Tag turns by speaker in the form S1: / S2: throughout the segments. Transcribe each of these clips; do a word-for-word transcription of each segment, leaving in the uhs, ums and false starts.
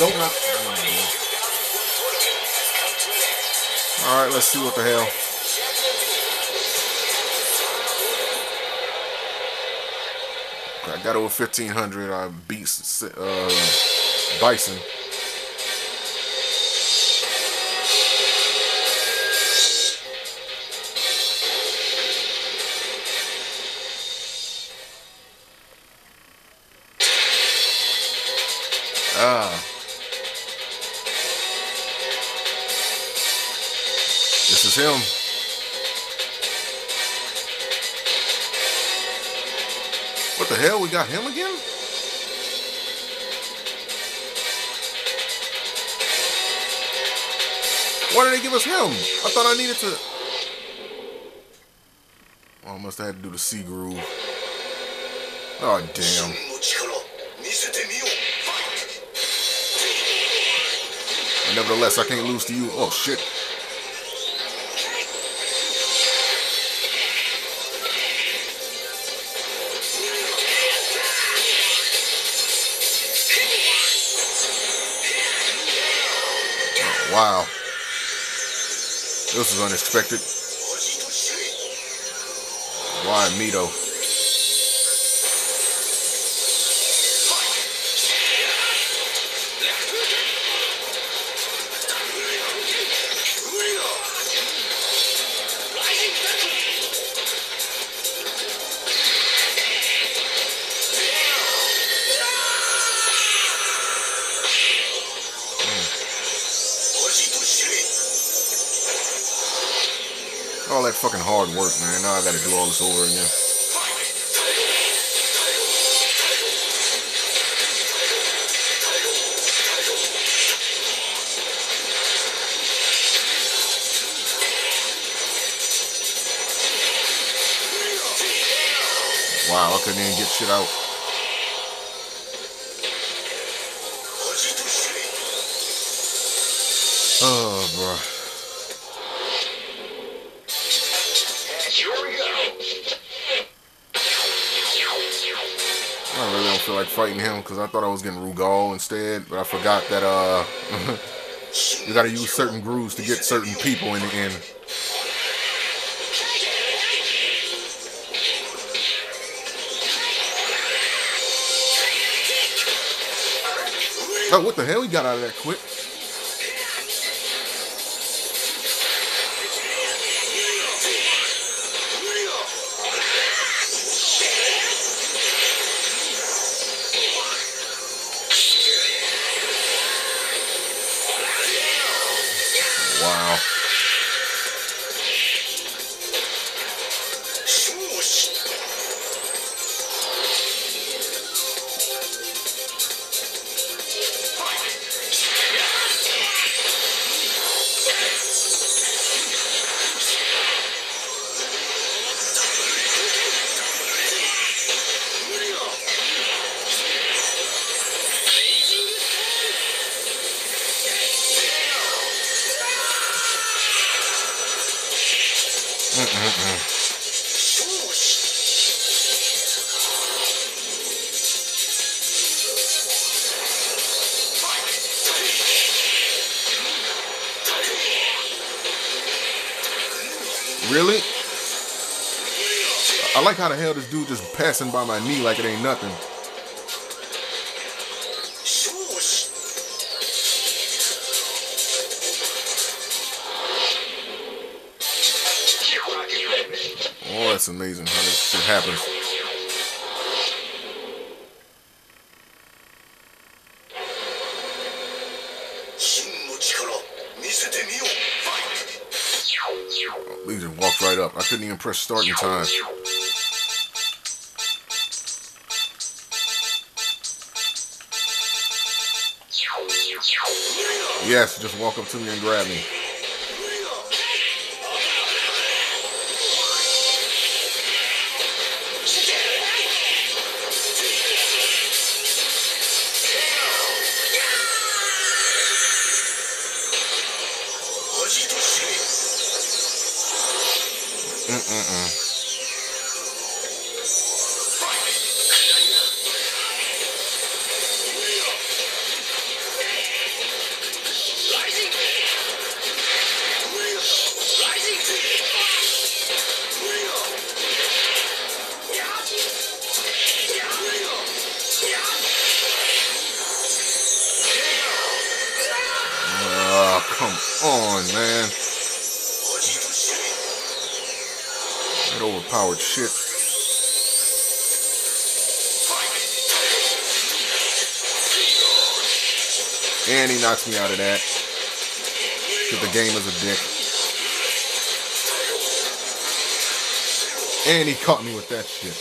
S1: Don't not. All right, let's see what the hell. I got over fifteen hundred. I beat uh, Bison. Ah. This is him. What the hell? We got him again? Why did they give us him? I thought I needed to... Oh, I must have had to do the C groove. Oh, damn. And nevertheless, I can't lose to you. Oh, shit. Wow. This is unexpected. Why me though? All that fucking hard work, man. Now I gotta do all this over again. Wow, I couldn't even get shit out. Oh, bro. I really don't feel like fighting him because I thought I was getting Rugal instead, but I forgot that uh, you gotta use certain grooves to get certain people in the end. Oh, what the hell? He got out of that quick. Wow. Mm-mm-mm. Really? I like how the hell this dude just passing by my knee like it ain't nothing. Oh, that's amazing how this shit happens. Oh, he just walked right up. I couldn't even press start in time. Yes, just walk up to me and grab me. Mm-mm-mm. doing, man? That overpowered shit. And he knocks me out of that. Because the game is a dick. And he caught me with that shit.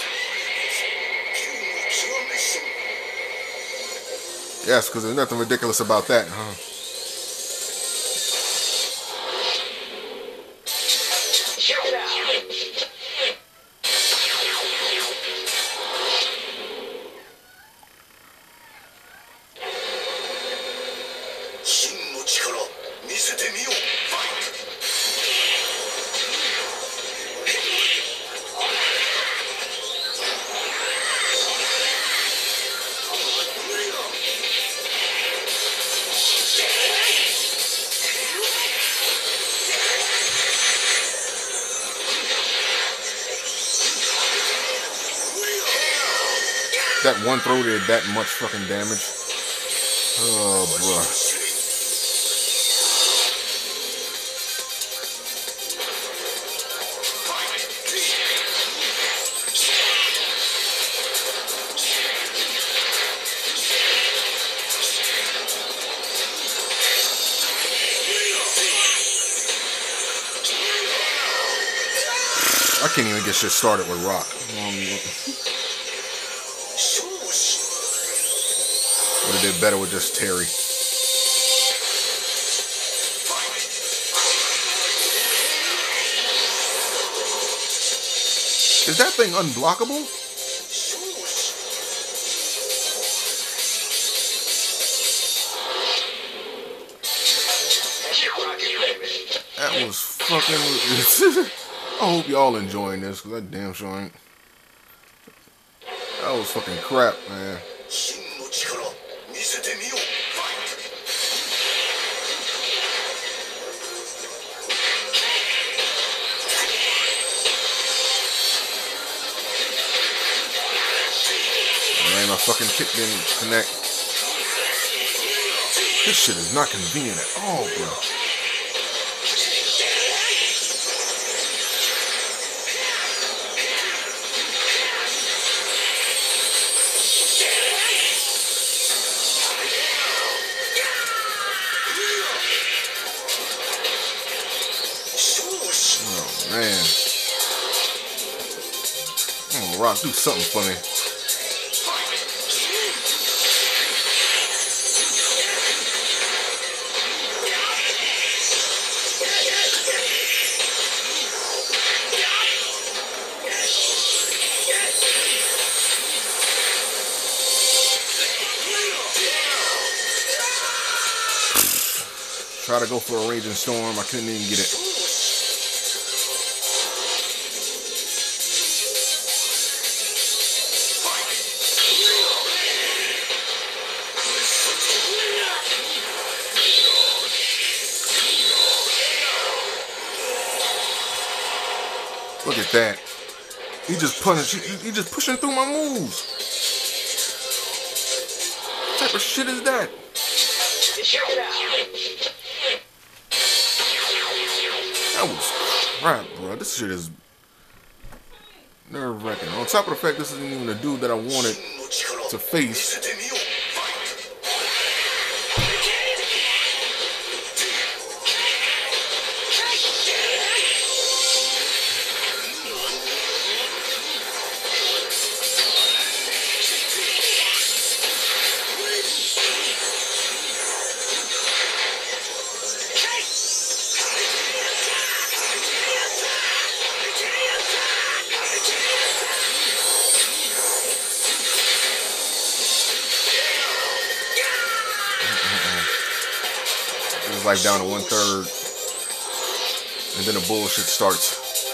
S1: Yes, because there's nothing ridiculous about that, huh? That one throw did that much fucking damage. Oh, bruh. I can't even get shit started with Rock. Um, would have did better with just Terry. Is that thing unblockable? That was fucking... I hope y'all enjoying this, because that damn sure ain't. That was fucking crap, man. Man, my fucking kick didn't connect. This shit is not convenient at all, bro. Man. Oh, Rock, do something for me. Try to go for a Raging Storm. I couldn't even get it. Look at that. He just punching. He, he just pushing through my moves. What type of shit is that? That was crap, bro. This shit is nerve-wracking. On top of the fact this isn't even the dude that I wanted to face. Life down to one third, and then the bullshit starts.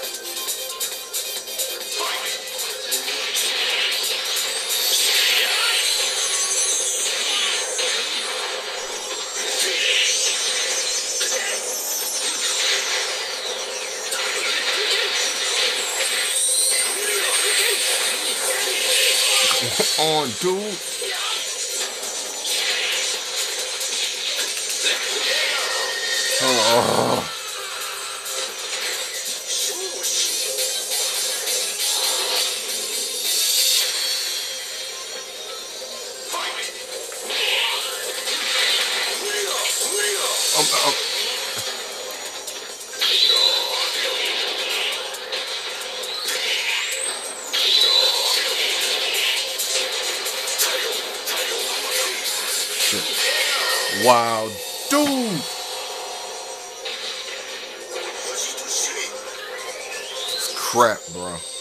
S1: Come on, dude. Oh. Um, um, shit. Wow, dude. It's crap, bro.